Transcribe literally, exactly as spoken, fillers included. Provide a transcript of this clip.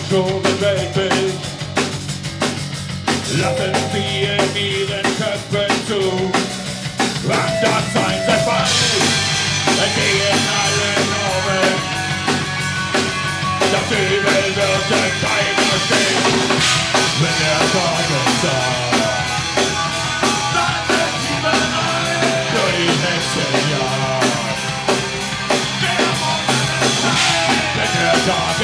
so bewältigt. Lassen sie in ihren Köpfen zu, was das sein soll, falsch, entgegen alle Normen. Das Übel wird in keiner stehen, wenn der Tag ist da. Dann sind sie bereit für die nächste Jahr. Der Mond ist da, wenn der Tag